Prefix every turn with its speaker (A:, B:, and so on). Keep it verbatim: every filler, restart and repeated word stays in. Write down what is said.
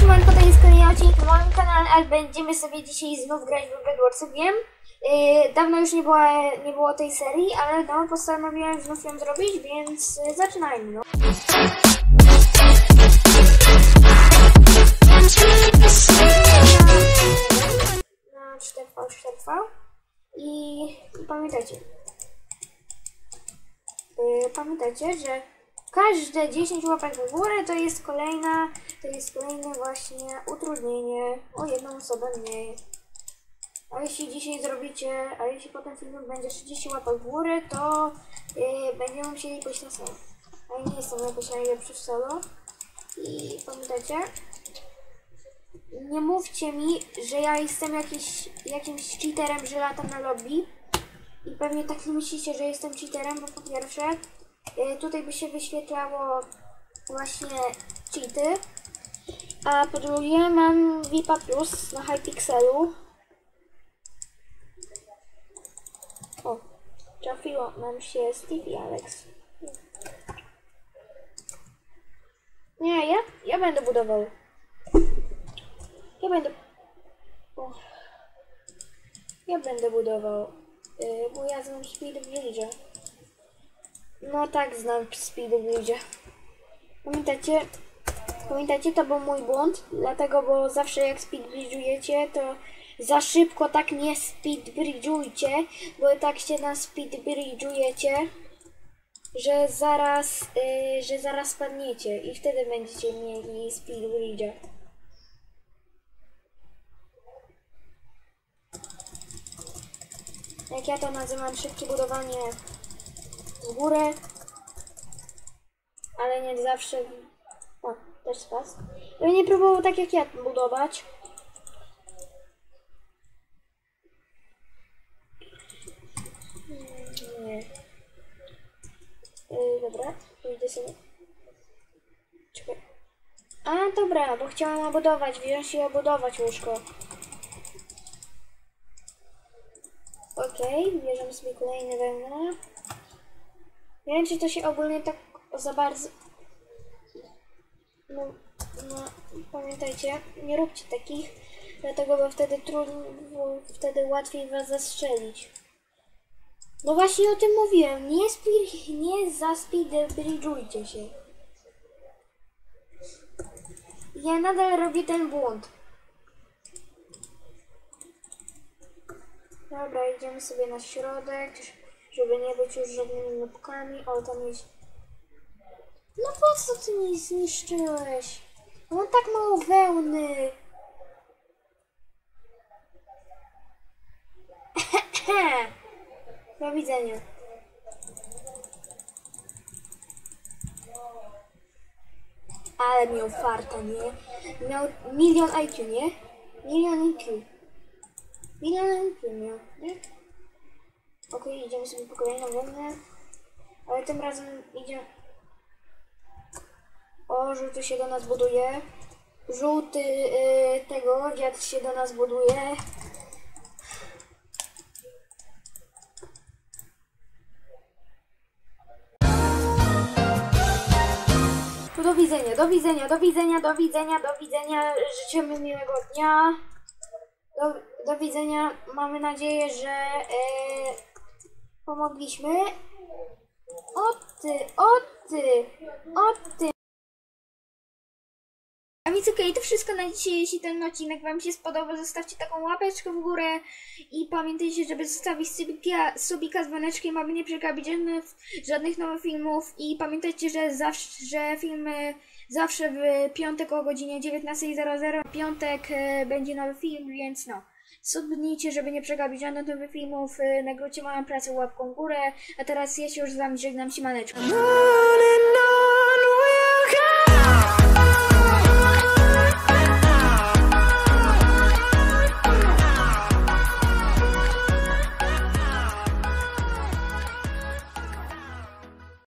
A: siemanko, to jest kolejny odcinek na moim kanale, ale będziemy sobie dzisiaj znów grać w Bedwarsy. Wiem, yy, dawno już nie było, nie było tej serii, ale no, postanowiłem znów ją zrobić, więc yy, zaczynajmy. No. Na cztery V cztery V i, i pamiętajcie, yy, pamiętajcie, że każde dziesięć łapek w górę to jest kolejna, to jest kolejne właśnie utrudnienie o jedną osobę mniej. A jeśli dzisiaj zrobicie, a jeśli potem film będzie trzydzieści łapek w górę, to yy, będziemy musieli pójść na solo. A ja nie jestem jakoś najlepszy w solo. I pamiętajcie, nie mówcie mi, że ja jestem jakiś, jakimś cheaterem, że latam na lobby. I pewnie tak myślicie, że jestem cheaterem, bo po pierwsze Yy, tutaj by się wyświetlało właśnie cheaty, a po drugie mam V I P A Plus na Hypixelu. O, trafiło nam się Steve i Alex. Nie, ja, ja będę budował. Ja będę... O. Ja będę budował, yy, bo ja znam Speed Villager. No tak, znam Speed Bridge. Pamiętacie? Pamiętacie, to był mój błąd, dlatego, bo zawsze jak speed bridge'ujecie, to za szybko tak nie speed bridge'ujcie, bo tak się na speed bridge'ujecie, że zaraz, yy, że zaraz spadniecie i wtedy będziecie mieli speed bridge'a. Jak ja to nazywam, szybkie budowanie w górę, ale nie zawsze. O, też spas. Ja nie próbował tak jak ja budować. Nie. Yy, dobra, pójdę sobie. Czekaj. A, dobra, bo chciałam obudować, wziąć i obudować łóżko. Okej, okay, bierzemy sobie kolejne wełnę. Nie wiem, czy to się ogólnie tak za bardzo... No, no, pamiętajcie, nie róbcie takich, dlatego, bo wtedy trudno, wtedy łatwiej was zastrzelić. No właśnie o tym mówiłem, nie, speed, nie za speed bridge'ujcie się. Ja nadal robię ten błąd. Dobra, idziemy sobie na środek, żeby nie być już żadnymi nubkami. O, tam jest... No po co ty mi zniszczyłeś? Mam tak mało wełny. Do widzenia. Ale miał farta, nie? Miał milion I Q, nie? Milion I Q. Milion I Q miał, nie? Okej, okay, idziemy sobie po kolejną wełnę. Ale tym razem idzie... O, żółty się do nas buduje. Żółty yy, tego, dziad się do nas buduje. To do widzenia, do widzenia, do widzenia, do widzenia, do widzenia. Życzymy miłego dnia. Do, do widzenia. Mamy nadzieję, że yy, pomogliśmy. O ty, o ty, o ty. A więc okej, okay, to wszystko na dzisiaj. Jeśli ten odcinek wam się spodobał, zostawcie taką łapeczkę w górę i pamiętajcie, żeby zostawić subika, subika z dzwoneczkiem, aby nie przegapić żadnych, żadnych nowych filmów. I pamiętajcie, że zawsze, że filmy zawsze w piątek o godzinie dziewiętnastej zero zero. W piątek e, będzie nowy film, więc no. Subnijcie, żeby nie przegapić żadnych nowych filmów. Nagródźcie moją pracę łapką w górę. A teraz ja się już z wami żegnam, siemaneczko.